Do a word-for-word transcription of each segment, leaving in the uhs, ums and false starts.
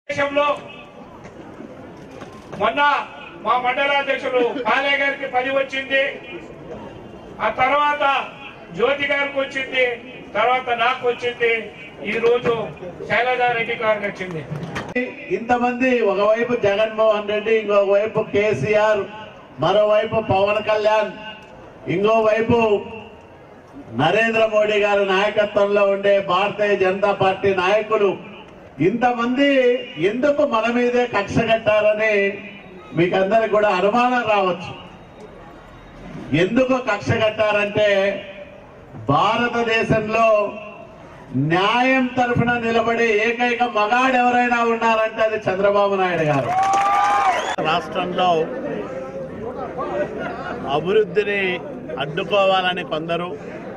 దేశంలో మొన్న మా మండలాధ్యక్షులు పాలే గారికి పది వచ్చింది, ఆ తర్వాత జ్యోతి గారికి వచ్చింది, తర్వాత నాకు వచ్చింది, ఈ రోజు శైలజారెడ్డి గారికి వచ్చింది. ఇంతమంది ఒకవైపు జగన్మోహన్ రెడ్డి, ఇంకోవైపు కేసీఆర్, మరోవైపు పవన్ కళ్యాణ్, ఇంకోవైపు నరేంద్ర మోడీ గారి నాయకత్వంలో ఉండే భారతీయ జనతా పార్టీ నాయకులు, ఇంతమంది ఎందుకు మన మీదే కక్ష కట్టారని మీకు అందరికి కూడా అనుమానం రావచ్చు. ఎందుకు కక్ష కట్టారంటే భారతదేశంలో న్యాయం తరఫున నిలబడే ఏకైక మగాడు ఎవరైనా ఉన్నారంటే అది చంద్రబాబు నాయుడు గారు. రాష్ట్రంలో అభివృద్ధిని అడ్డుకోవాలని కొందరు,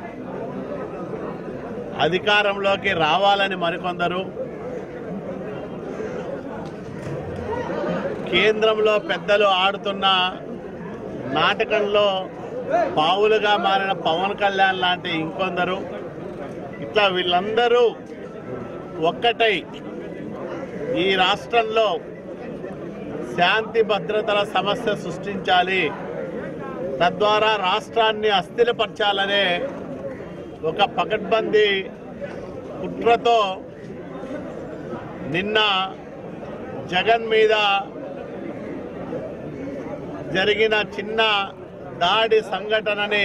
అధికారంలోకి రావాలని మరికొందరు, కేంద్రంలో పెద్దలు ఆడుతున్న నాటకంలో పావులుగా మారిన పవన్ కళ్యాణ్ లాంటి ఇంకొందరు, ఇట్లా వీళ్ళందరూ ఒక్కటై ఈ రాష్ట్రంలో శాంతి భద్రతల సమస్య సృష్టించాలి, తద్వారా రాష్ట్రాన్ని అస్థిరపరచాలనే ఒక పకడ్బందీ కుట్రతో నిన్న జగన్ మీద జరిగిన చిన్న దాడి సంఘటనని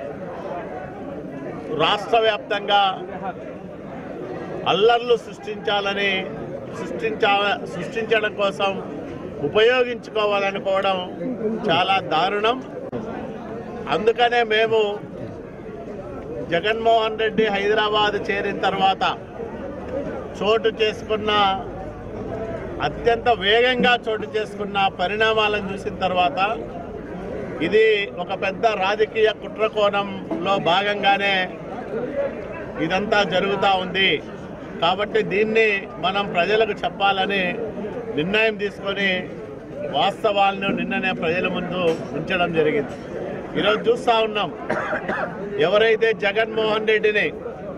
రాష్ట్ర వ్యాప్తంగా అల్లర్లు సృష్టించాలని సృష్టించా సృష్టించడం కోసం ఉపయోగించుకోవాలనుకోవడం చాలా దారుణం. అందుకనే మేము జగన్మోహన్ రెడ్డి హైదరాబాద్ చేరిన తర్వాత చోటు చేసుకున్న అత్యంత వేగంగా చోటు చేసుకున్న పరిణామాలను చూసిన తర్వాత ఇది ఒక పెద్ద రాజకీయ కుట్ర కోణంలో భాగంగానే ఇదంతా జరుగుతూ ఉంది. కాబట్టి దీన్ని మనం ప్రజలకు చెప్పాలని నిర్ణయం తీసుకొని వాస్తవాలను నిన్ననే ప్రజల ముందు ఉంచడం జరిగింది. ఈరోజు చూస్తూ ఉన్నాం, ఎవరైతే జగన్మోహన్ రెడ్డిని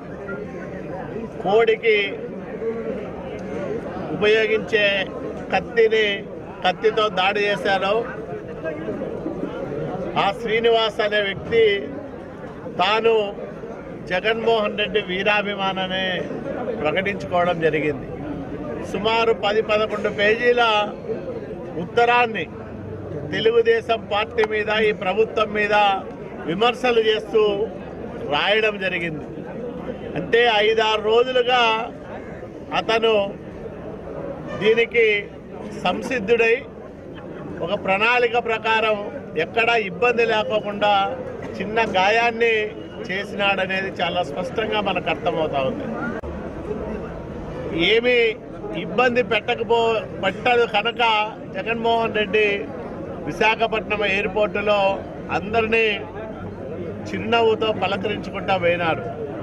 కోడికి ఉపయోగించే కత్తిని కత్తితో దాడి చేశారో ఆ శ్రీనివాస్ అనే వ్యక్తి తాను జగన్మోహన్ రెడ్డి వీరాభిమానాన్ని ప్రకటించుకోవడం జరిగింది. సుమారు పది పదకొండు పేజీల ఉత్తరాన్ని తెలుగుదేశం పార్టీ మీద, ఈ ప్రభుత్వం మీద విమర్శలు చేస్తూ రాయడం జరిగింది. అంటే ఐదారు రోజులుగా అతను దీనికి సంసిద్ధుడై ఒక ప్రణాళిక ప్రకారం ఎక్కడా ఇబ్బంది లేకోకుండా చిన్న గాయాన్ని చేసినాడనేది చాలా స్పష్టంగా మనకు అర్థమవుతా ఉంది. ఏమి ఇబ్బంది పెట్టకపో పెట్టదు కనుక జగన్మోహన్ రెడ్డి విశాఖపట్నం ఎయిర్పోర్టులో అందరినీ చిరునవ్వుతో పలకరించుకుంటా పోయినారు.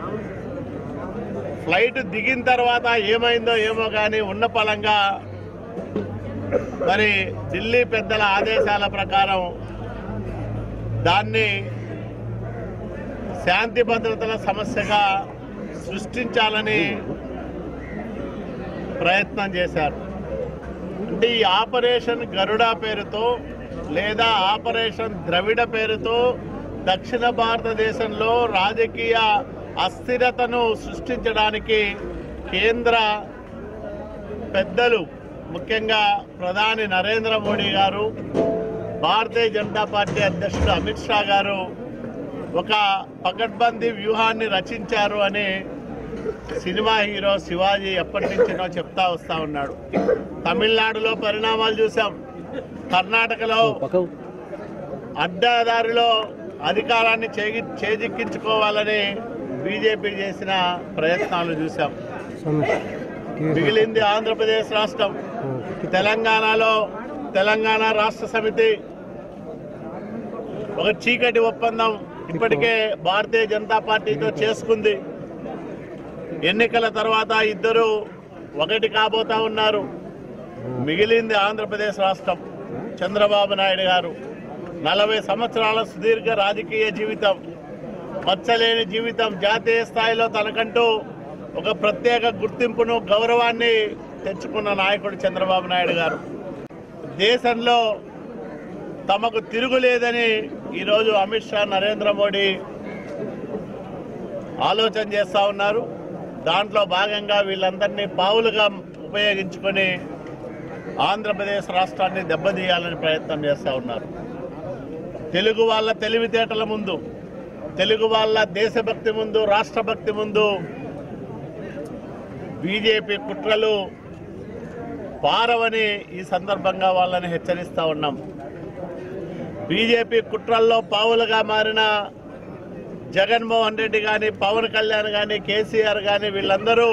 ఫ్లైట్ దిగిన తర్వాత ఏమైందో ఏమో కానీ ఉన్న పలంగా మరి ఢిల్లీ పెద్దల ఆదేశాల ప్రకారం దాన్ని శాంతి భద్రతల సమస్యగా సృష్టించాలని ప్రయత్నం చేశారు. అంటే ఈ ఆపరేషన్ గరుడ పేరుతో లేదా ఆపరేషన్ ద్రవిడ పేరుతో దక్షిణ భారతదేశంలో రాజకీయ అస్థిరతను సృష్టించడానికి కేంద్ర పెద్దలు, ముఖ్యంగా ప్రధాని నరేంద్ర మోడీ గారు, భారతీయ జనతా పార్టీ అధ్యక్షుడు అమిత్ షా గారు ఒక పకడ్బందీ వ్యూహాన్ని రచించారు అని సినిమా హీరో శివాజీ ఎప్పటి నుంచినో చెప్తా వస్తూ ఉన్నాడు. తమిళనాడులో పరిణామాలు చూసాం, కర్ణాటకలో అడ్డదారిలో అధికారాన్ని చేగి చేజిక్కించుకోవాలని బీజేపీ చేసిన ప్రయత్నాలు చూసాం. మిగిలింది ఆంధ్రప్రదేశ్ రాష్ట్రం. తెలంగాణలో తెలంగాణ రాష్ట్ర సమితి ఒక చీకటి ఒప్పందం ఇప్పటికే భారతీయ జనతా పార్టీతో చేసుకుంది. ఎన్నికల తర్వాత ఇద్దరు ఒకటి కాబోతా ఉన్నారు. మిగిలింది ఆంధ్రప్రదేశ్ రాష్ట్రం. చంద్రబాబు నాయుడు గారు నలభై సంవత్సరాల సుదీర్ఘ రాజకీయ జీవితం, మచ్చలేని జీవితం, జాతీయ స్థాయిలో తనకంటూ ఒక ప్రత్యేక గుర్తింపును, గౌరవాన్ని తెచ్చుకున్న నాయకుడు చంద్రబాబు నాయుడు గారు. దేశంలో తమకు తిరుగులేదని ఈరోజు అమిత్ షా, నరేంద్ర మోడీ ఆలోచన చేస్తూ ఉన్నారు. దాంట్లో భాగంగా వీళ్ళందరినీ పావులుగా ఉపయోగించుకొని ఆంధ్రప్రదేశ్ రాష్ట్రాన్ని దెబ్బతీయాలని ప్రయత్నం చేస్తూ ఉన్నారు. తెలుగు వాళ్ళ తెలివితేటల ముందు, తెలుగు వాళ్ళ దేశభక్తి ముందు, రాష్ట్రభక్తి ముందు బీజేపీ కుట్రలు పారవని ఈ సందర్భంగా వాళ్ళని హెచ్చరిస్తూ ఉన్నాం. బీజేపీ కుట్రల్లో పావులుగా మారిన జగన్మోహన్ రెడ్డి కానీ, పవన్ కళ్యాణ్ కానీ, కేసీఆర్ కానీ వీళ్ళందరూ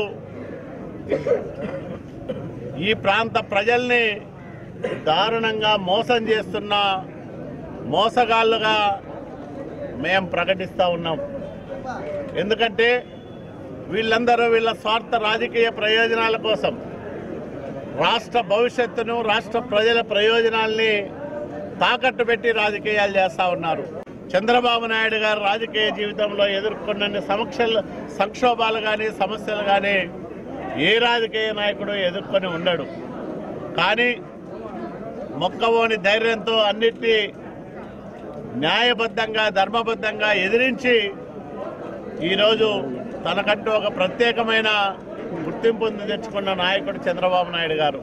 ఈ ప్రాంత ప్రజల్ని దారుణంగా మోసం చేస్తున్న మోసగాళ్ళుగా మేము ప్రకటిస్తూ ఉన్నాం. ఎందుకంటే వీళ్ళందరూ వీళ్ళ స్వార్థ రాజకీయ ప్రయోజనాల కోసం రాష్ట్ర భవిష్యత్తును, రాష్ట్ర ప్రజల ప్రయోజనాల్ని తాకట్టు పెట్టి రాజకీయాలు చేస్తూ ఉన్నారు. చంద్రబాబు నాయుడు గారు రాజకీయ జీవితంలో ఎదుర్కొన్న సమక్ష సంక్షోభాలు కానీ, సమస్యలు కానీ ఏ రాజకీయ నాయకుడు ఎదుర్కొని ఉండడు. కానీ మొక్కవోని ధైర్యంతో అన్నిటినీ న్యాయబద్ధంగా, ధర్మబద్ధంగా ఎదిరించి ఈరోజు తనకంటూ ఒక ప్రత్యేకమైన గుర్తింపు తెచ్చుకున్న నాయకుడు చంద్రబాబు నాయుడు గారు.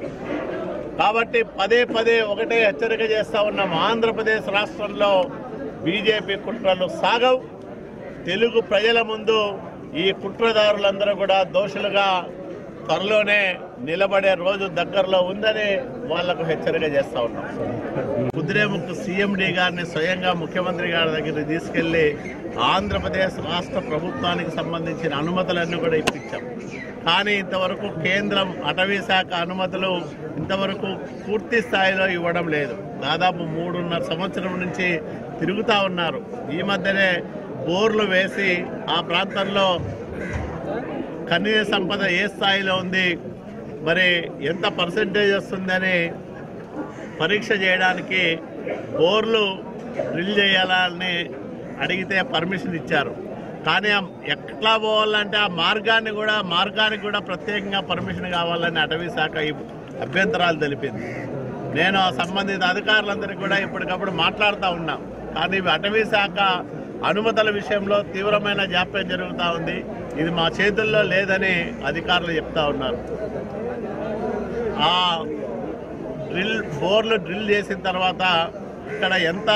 కాబట్టి పదే పదే ఒకటే హెచ్చరిక చేస్తూ ఉన్నాం, ఆంధ్రప్రదేశ్ రాష్ట్రంలో బీజేపీ కుట్రలు సాగవు. తెలుగు ప్రజల ముందు ఈ కుట్రదారులందరూ కూడా దోషులుగా త్వరలోనే నిలబడే రోజు దగ్గరలో ఉందని వాళ్లకు హెచ్చరిక చేస్తూ ఉన్నాం. కుదిరేముక్కు సీఎండీ గారిని స్వయంగా ముఖ్యమంత్రి గారి దగ్గర తీసుకెళ్లి ఆంధ్రప్రదేశ్ రాష్ట్ర ప్రభుత్వానికి సంబంధించిన అనుమతులన్నీ కూడా ఇప్పించాం. కానీ ఇంతవరకు కేంద్రం అటవీ శాఖ అనుమతులు ఇంతవరకు పూర్తి స్థాయిలో ఇవ్వడం లేదు. దాదాపు మూడున్నర సంవత్సరం నుంచి తిరుగుతూ ఉన్నారు. ఈ మధ్యనే బోర్లు వేసి ఆ ప్రాంతంలో ఖనిజ సంపద ఏ స్థాయిలో ఉంది, మరి ఎంత పర్సెంటేజ్ వస్తుందని పరీక్ష చేయడానికి బోర్లు డ్రిల్ చేయాలని అడిగితే పర్మిషన్ ఇచ్చారు. కానీ ఎట్లా పోవాలంటే ఆ మార్గాన్ని కూడా మార్గానికి కూడా ప్రత్యేకంగా పర్మిషన్ కావాలని అటవీ శాఖ అభ్యంతరాలు తెలిపింది. నేను సంబంధిత అధికారులందరికీ కూడా ఎప్పటికప్పుడు మాట్లాడుతూ ఉన్నా. కానీ అటవీ శాఖ అనుమతుల విషయంలో తీవ్రమైన జాప్యం జరుగుతూ ఉంది. ఇది మా చేతుల్లో లేదని అధికారులు చెప్తా ఉన్నారు. ఆ డ్రిల్ బోర్లు డ్రిల్ చేసిన తర్వాత ఇక్కడ ఎంత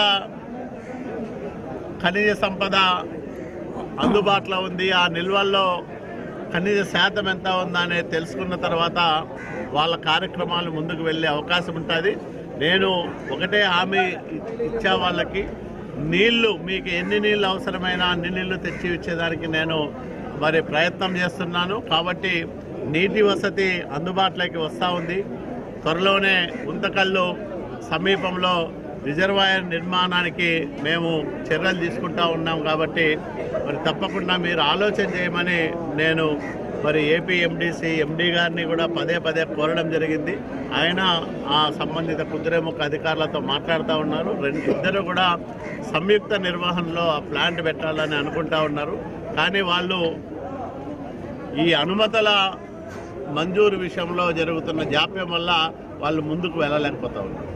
ఖనిజ సంపద అందుబాటులో ఉంది, ఆ నిల్వల్లో ఖనిజ శాతం ఎంత ఉందా అనేది తెలుసుకున్న తర్వాత వాళ్ళ కార్యక్రమాలు ముందుకు వెళ్ళే అవకాశం ఉంటుంది. నేను ఒకటే హామీ ఇచ్చా వాళ్ళకి, నీళ్లు మీకు ఎన్ని నీళ్ళు అవసరమైనా అన్ని నీళ్లు తెచ్చి ఇచ్చేదానికి నేను మరి ప్రయత్నం చేస్తున్నాను. కాబట్టి నీటి వసతి అందుబాటులోకి వస్తూ ఉంది. త్వరలోనే గుంతకల్లు సమీపంలో రిజర్వాయర్ నిర్మాణానికి మేము చర్యలు తీసుకుంటా ఉన్నాం. కాబట్టి మరి తప్పకుండా మీరు ఆలోచన చేయమని నేను మరి ఏపీ ఎండీసీ ఎండీ గారిని కూడా పదే పదే కోరడం జరిగింది. ఆయన ఆ సంబంధిత కుదిరేముఖ అధికారులతో మాట్లాడుతూ ఉన్నారు. రెండు ఇద్దరు కూడా సంయుక్త నిర్వహణలో ఆ ప్లాంట్ పెట్టాలని అనుకుంటా ఉన్నారు. కానీ వాళ్ళు ఈ అనుమతుల మంజూరు విషయంలో జరుగుతున్న జాప్యం వల్ల వాళ్ళు ముందుకు వెళ్ళలేకపోతా ఉన్నారు.